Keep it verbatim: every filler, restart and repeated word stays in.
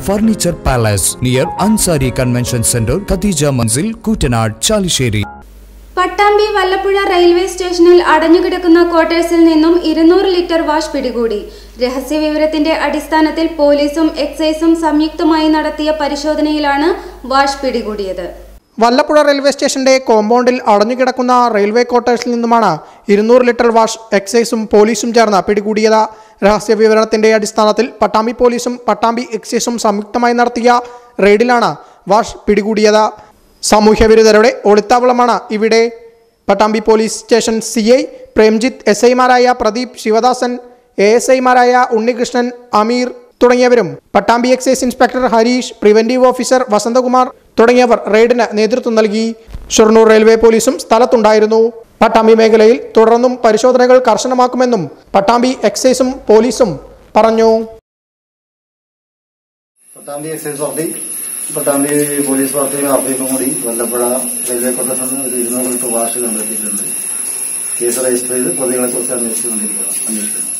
Furniture Palace near Ansari Convention Center, Khadija Manzil, Kutanad, Chalisheri. Pattambi Vallappuzha railway സ്റ്റേഷനിൽ അടഞ്ഞുകിടക്കുന്ന ക്വാർട്ടേഴ്സിൽ നിന്നും ഇരുന്നൂറ് ലിറ്റർ വാഷ് പിടികൂടി. രഹസ്യവിവരത്തിന്റെ അടിസ്ഥാനത്തിൽ പോലീസും എക്സൈസും സംയുക്തമായി നടത്തിയ പരിശോധനയിലാണ് വാഷ് പിടികൂടിയത്. വല്ലപ്പുഴ റെയിൽവേ സ്റ്റേഷന്റെ കോമ്പൗണ്ടിൽ അടഞ്ഞുകിടക്കുന്ന റെയിൽവേ ക്വാർട്ടേഴ്സിൽ നിന്നുമാണ് ഇരുന്നൂറ് ലിറ്റർ വാഷ് എക്സൈസും പോലീസും ചേർന്ന് പിടികൂടിയത്. രഹസ്യവിവരത്തിന്റെ അടിസ്ഥാനത്തിൽ പട്ടാമ്പി പോലീസും പട്ടാമ്പി എക്സൈസും സംയുക്തമായി നടത്തിയ റെയ്ഡിലാണ് വാഷ് പിടികൂടിയത്. സാമൂഹ്യവിരുദ്ധരുടെ ഒളിത്താവളമാണ് ഇവിടെ. Pattambi police station C I Premjith, S ഐമാരായ പ്രദീപ്, ശിവദാസൻ, എ എസ് ഐമാരായ ഉണ്ണികൃഷ്ണൻ, അമീർ തുടങ്ങിയവരും Pattambi excise inspector Harish, preventive officer Vasanthakumar തുടങ്ങിയവർ റെയ്ഡിന് നേതൃത്വം നൽകി. ഷൊർണൂർ റെയിൽവേ പോലീസും സ്ഥലത്തുണ്ടായിരുന്നു. പട്ടാമ്പി മേഖലയിൽ തുടർന്നും പരിശോധനകൾ കർശനമാക്കുമെന്നും പട്ടാമ്പി എക്സൈസും പോലീസും പറഞ്ഞു. Pattambi excise party Pattambi police പാർട്ടിയുടെ ആഭിമുഖ്യം കൂടി വല്ലപ്പുഴ റെയിൽവേ ക്വാർട്ടേഴ്സിൽ ഒരു ഇരുന്നൂറ് ലിറ്റർ വാഷ് കണ്ടെത്തിയിട്ടുണ്ട്. കേസ് രജിസ്റ്റർ ചെയ്ത് പ്രതികളെ കുറിച്ച് അന്വേഷിച്ചുകൊണ്ടിരിക്കുകയാണ്.